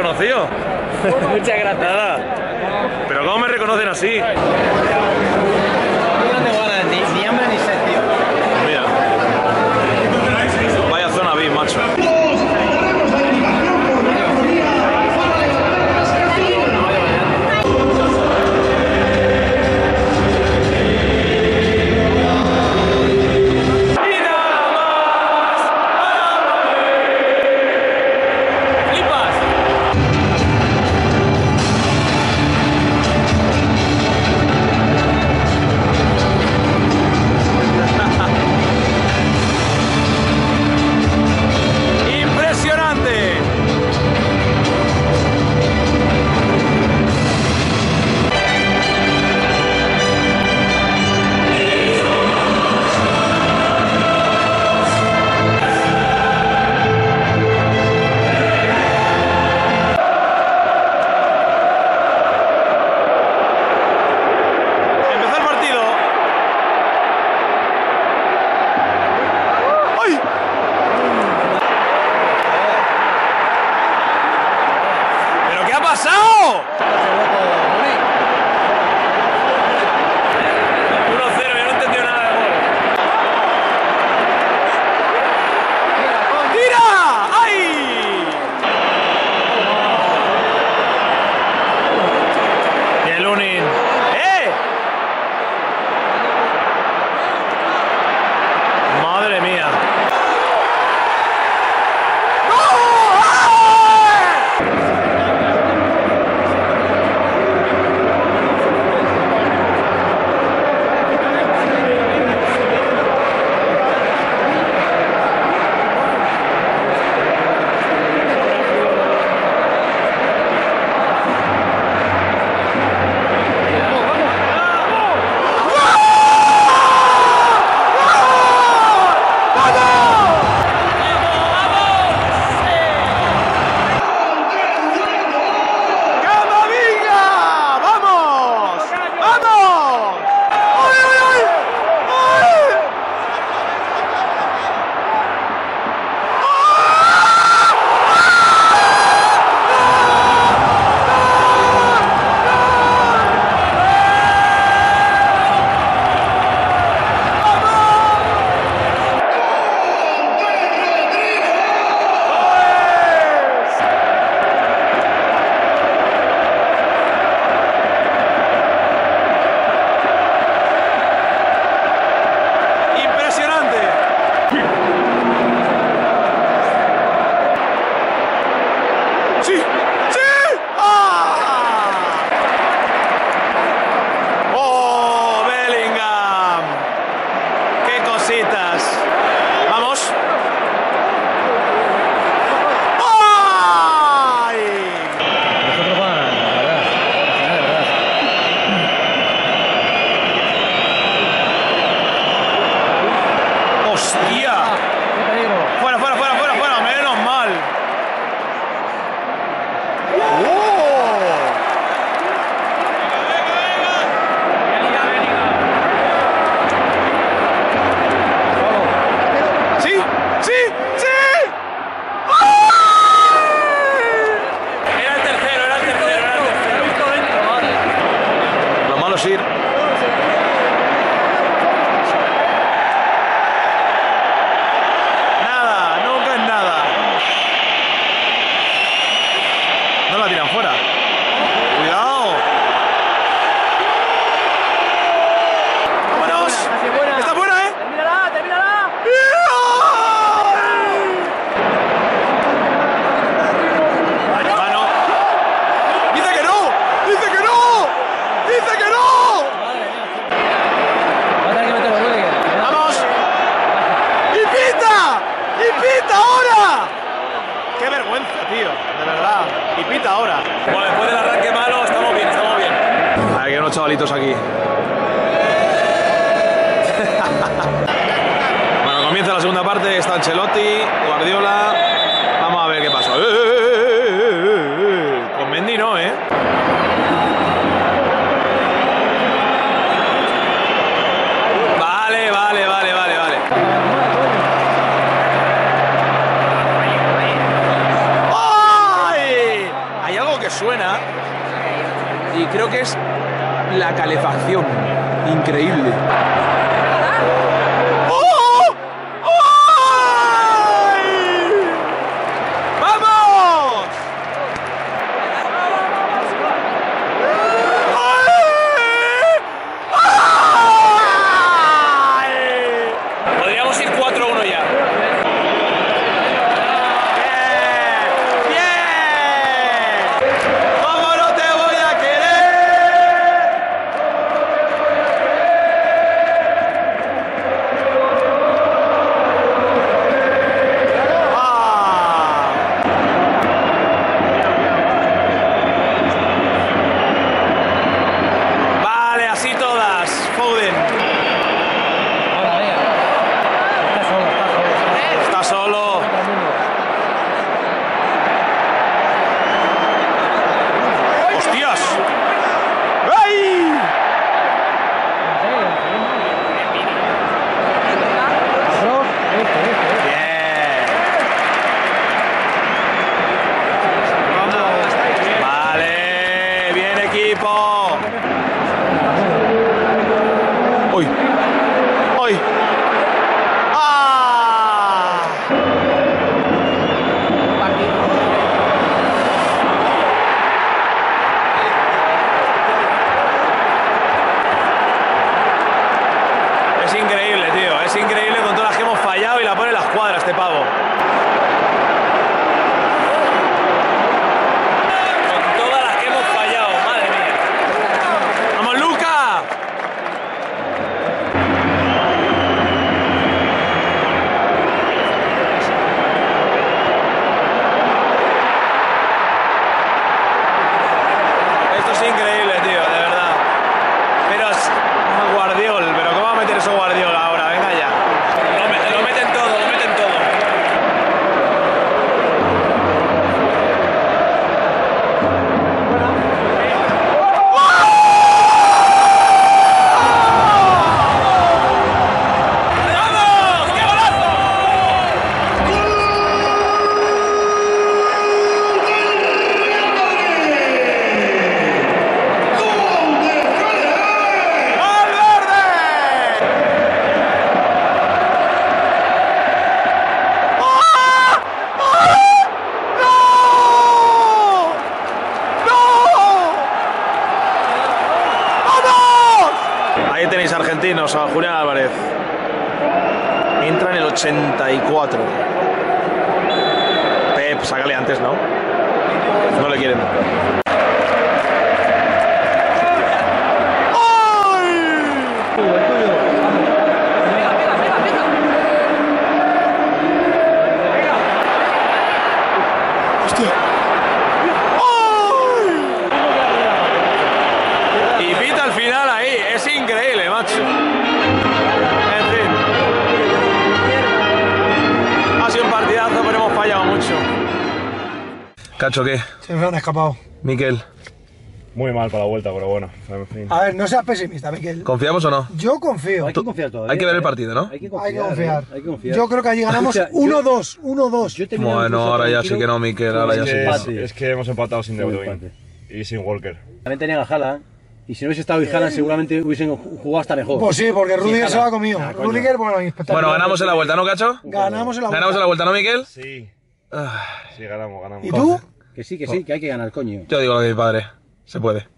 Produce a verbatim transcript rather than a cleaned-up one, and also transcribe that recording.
reconocido. Muchas gracias. Nada. Pero ¿cómo me reconocen así? No tengo ganas ni, ni hambre ni sed, tío. Mira. Vaya zona B, macho. Chavalitos aquí. Bueno, comienza la segunda parte. Está Ancelotti, Guardiola. Vamos a ver qué pasa. ¡Eh, eh, eh, eh, eh! Con Mendy no, ¿eh? Vale, vale, vale, vale, vale. ¡Ay! suena y creo que es la calefacción. Increíble. ¡Oh! ¡Ay! ¡Vamos! ¡Ay! Podríamos ir cuatro a uno ya. ¡Uy! ¡Uy! ¡Ah! Es increíble, tío. Es increíble con todas las que hemos fallado y la pone en las cuadras este pavo. Ahí tenéis argentinos a Julián Álvarez. Entra en el ochenta y cuatro. Pep, sácale antes, ¿no? No le quieren. ¡Hostia! Y pita al final ahí. Es increíble, macho. En fin. Ha sido un partidazo, pero hemos fallado mucho. Cacho, ¿qué? Se me han escapado. Miquel. Muy mal para la vuelta, pero bueno, en fin. A ver, no seas pesimista, Miquel. ¿Confiamos o no? Yo confío. Hay que confiar todavía. Hay que ver el ¿eh? partido, ¿no? Hay que confiar. Hay que confiar. ¿eh? Hay que confiar. Yo creo que allí ganamos Escucha, yo- uno dos. uno dos. yo he terminado Bueno, incluso ahora ya tranquilo sí que no, Miquel. Ahora con ya Es sí que, que es, empate. es que hemos empatado sin De Con Bruyne empate. y sin Walker. También tenían a Haaland. Y si no hubiese estado Haaland, seguramente hubiesen ju- jugado hasta mejor. Pues sí, porque Rudiger Haaland. se lo ha comido. Ah, coño. Rudiger, bueno, espectacular. Bueno, ganamos en la vuelta, ¿no, Cacho? Ganamos en la Ganamos en la vuelta, ¿no, Miquel? Sí, Ah, sí, ganamos, ganamos. ¿Y tú? Que sí, que sí, que hay que ganar, coño. yo digo lo de mi padre. Se puede.